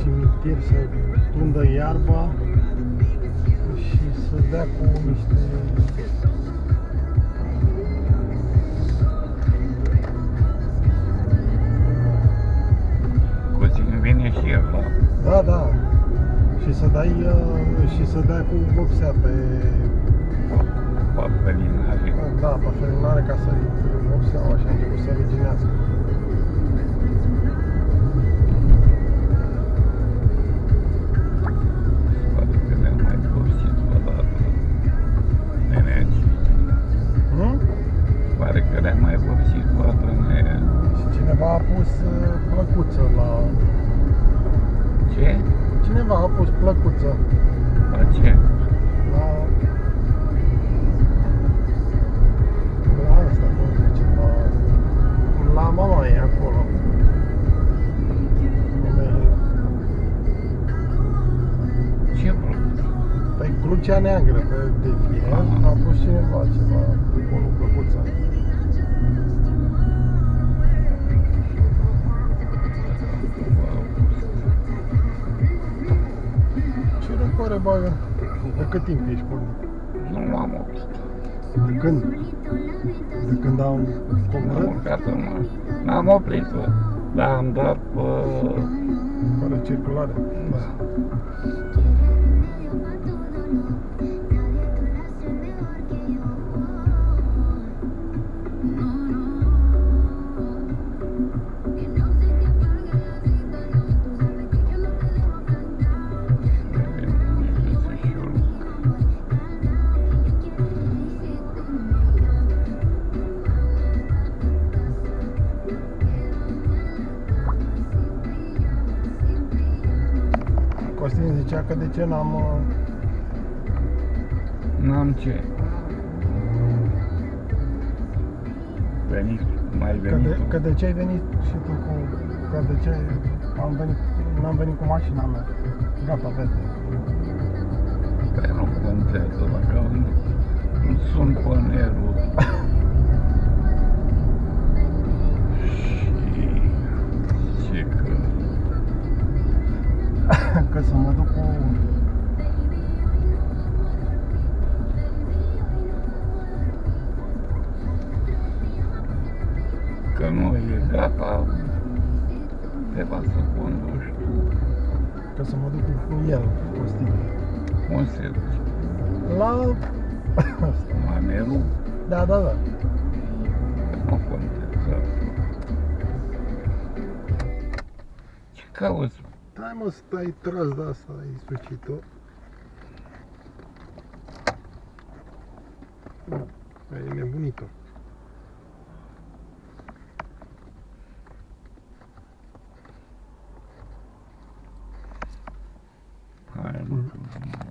cimitir să tundă iarba și să dea cu niște Costin vine și el la... da, da. Și să dai cu vopsea pe Papelinare. da, pe felinare ca să vopseaua și a început să ruginească. Poate că ne-am mai vopsit o dată. Neneci. Pare că le-am mai vopsit o dată. Și cineva a pus plăcuță la... Ce? Cineva a pus plăcuță La ce? la... La asta, cum zice, la mama ei acolo. Ce plăcut? Pe crucea neagră, pe defie, a pus cineva ceva acolo, plăcuță. Ce răcoare bagă? De cât timp ești pornit? Nu m-am oprit. De când? De când am Am coborât? urcat în mare. N-am oprit-o, dar am dat pe... Fără circulare. Da. Costin zicea că de ce N-am ce. Venit, mai venit tu. că de ce ai venit și tu cu... Că de ce n-am venit cu mașina mea. Gata, vede. Păi nu contează, dacă îmi sun pe nerul. Și zice că... Că să mă duc cu... Că nu e gata, te va să conduci tu. Că să mă duc cu el, Costin. Cum se duce? La... La nerul? Da, da, da. Nu contează. Ce cauți? Hai mă, stai tras de asta, ai sfârșit-o. Ai nebunit-o. Hai, nu.